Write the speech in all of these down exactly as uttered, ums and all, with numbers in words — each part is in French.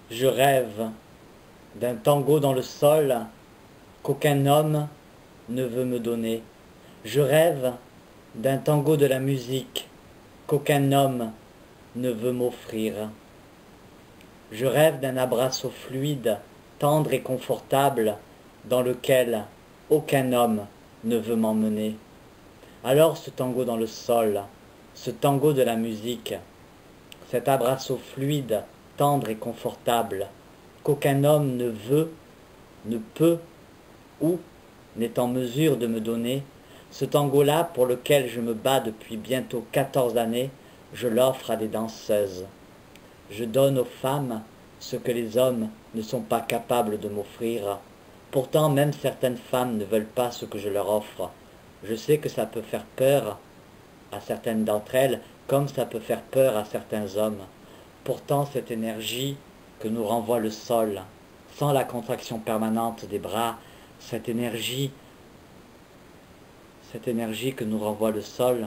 Je rêve d'un tango dans le sol qu'aucun homme ne veut me donner. Je rêve d'un tango de la musique qu'aucun homme ne veut m'offrir. Je rêve d'un abraço fluide, tendre et confortable dans lequel aucun homme ne veut m'emmener. Alors ce tango dans le sol, ce tango de la musique, cet abraço fluide, tendre et confortable, qu'aucun homme ne veut, ne peut ou n'est en mesure de me donner, ce tango-là pour lequel je me bats depuis bientôt quatorze années, je l'offre à des danseuses. Je donne aux femmes ce que les hommes ne sont pas capables de m'offrir. Pourtant, même certaines femmes ne veulent pas ce que je leur offre. Je sais que ça peut faire peur à certaines d'entre elles, comme ça peut faire peur à certains hommes. Pourtant, cette énergie que nous renvoie le sol, sans la contraction permanente des bras, cette énergie, cette énergie que nous renvoie le sol,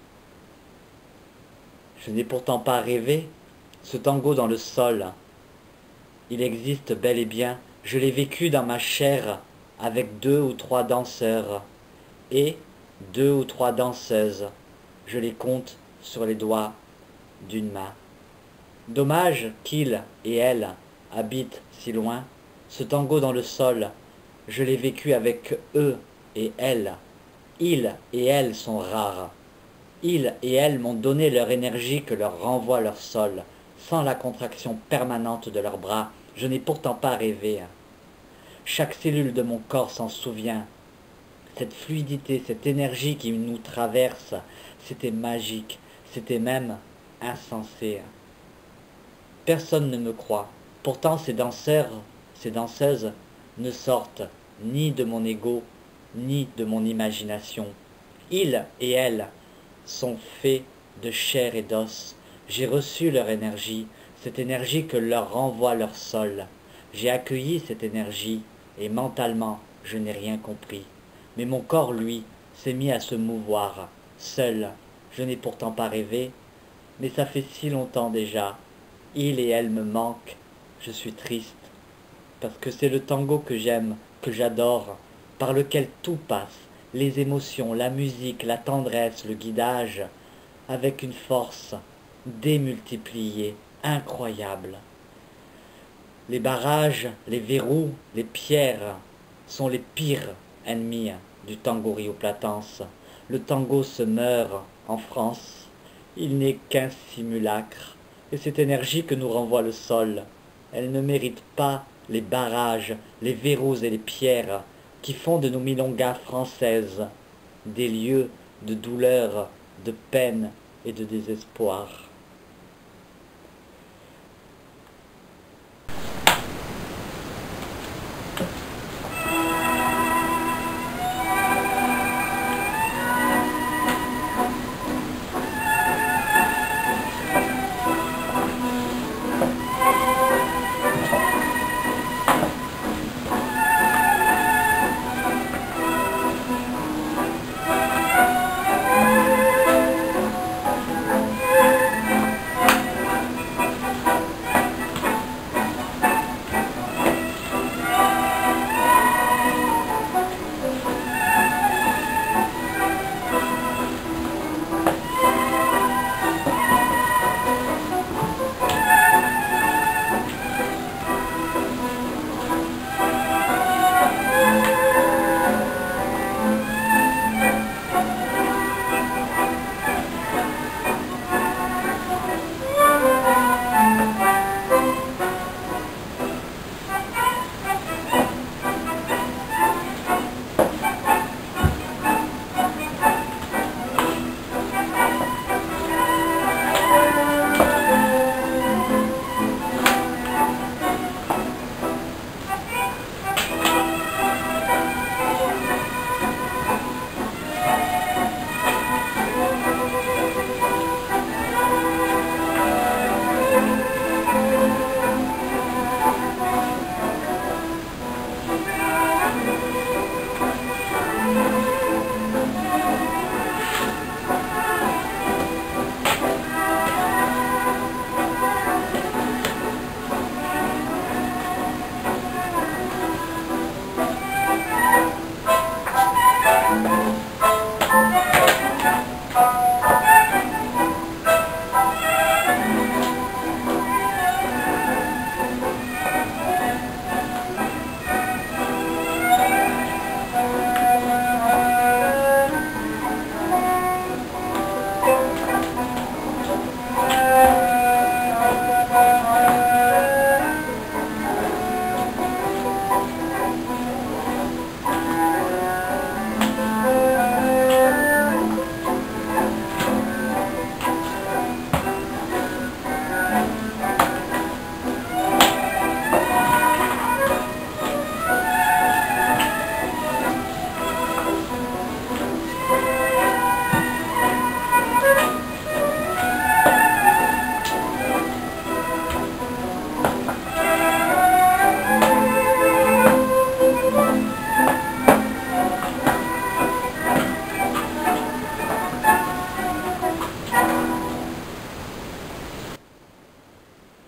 je n'ai pourtant pas rêvé. Ce tango dans le sol, il existe bel et bien. Je l'ai vécu dans ma chair avec deux ou trois danseurs et deux ou trois danseuses. Je les compte sur les doigts d'une main. Dommage qu'il et elle habitent si loin. Ce tango dans le sol, je l'ai vécu avec eux et elles. Ils et elles sont rares. Ils et elles m'ont donné leur énergie que leur renvoie leur sol, sans la contraction permanente de leurs bras. Je n'ai pourtant pas rêvé. Chaque cellule de mon corps s'en souvient. Cette fluidité, cette énergie qui nous traverse, c'était magique, c'était même insensé. Personne ne me croit. Pourtant ces danseurs, ces danseuses ne sortent ni de mon ego, ni de mon imagination. Ils et elles sont faits de chair et d'os. J'ai reçu leur énergie, cette énergie que leur renvoie leur sol. J'ai accueilli cette énergie et mentalement, je n'ai rien compris. Mais mon corps, lui, s'est mis à se mouvoir, seul. Je n'ai pourtant pas rêvé, mais ça fait si longtemps déjà. Il et elle me manquent, je suis triste. Parce que c'est le tango que j'aime, que j'adore, par lequel tout passe, les émotions, la musique, la tendresse, le guidage, avec une force démultipliée, incroyable. Les barrages, les verrous, les pierres sont les pires ennemis du tango Rio Platense. Le tango se meurt en France, il n'est qu'un simulacre. Et cette énergie que nous renvoie le sol, elle ne mérite pas les barrages, les verrous et les pierres qui font de nos milongas françaises des lieux de douleur, de peine et de désespoir.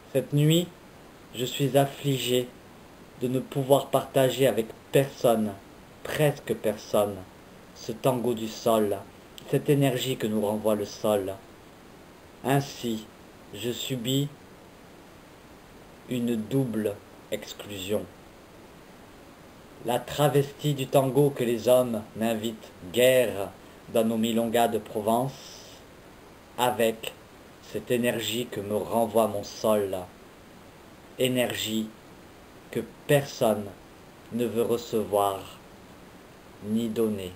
Cette nuit, je suis affligé de ne pouvoir partager avec personne, presque personne, ce tango du sol, cette énergie que nous renvoie le sol. Ainsi, je subis une double exclusion. La travestie du tango que les hommes n'invitent guère dans nos milongas de Provence, avec cette énergie que me renvoie mon sol, énergie que personne ne veut recevoir ni donner.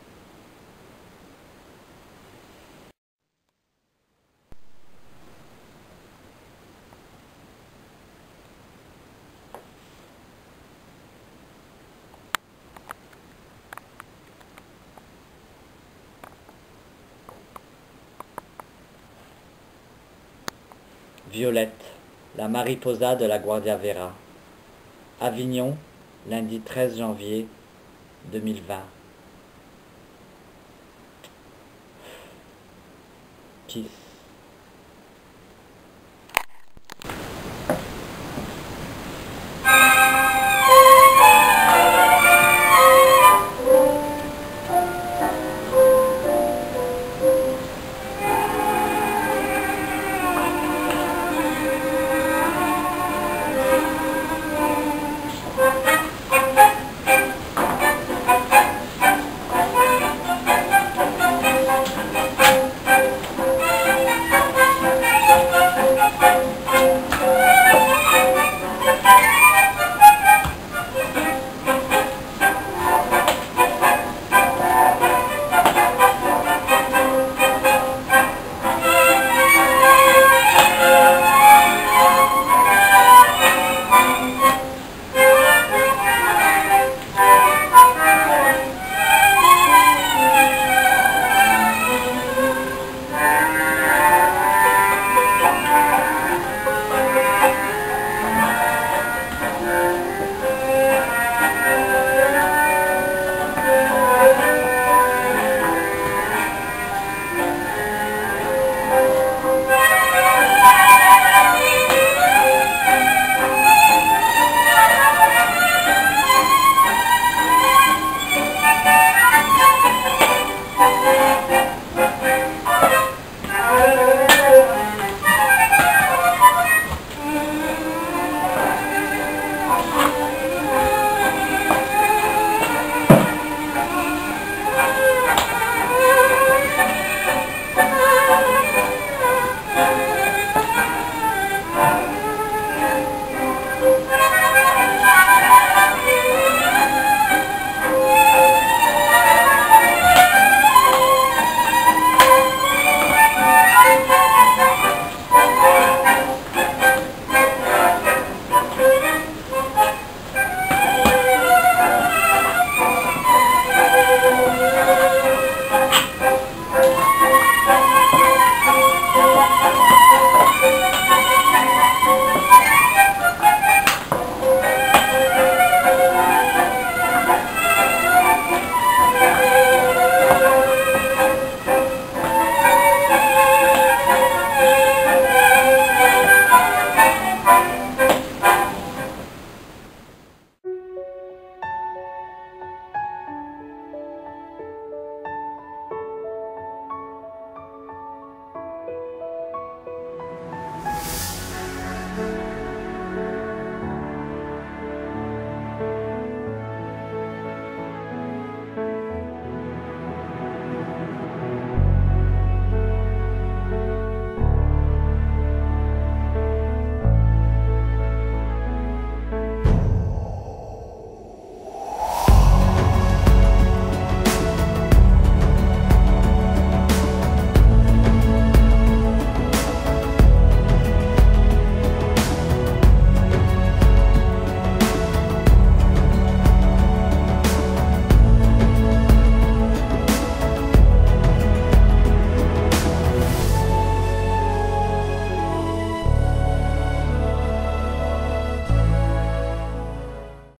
Violette, la mariposa de la Guardia Vera. Avignon, lundi treize janvier deux mille vingt. Kiss.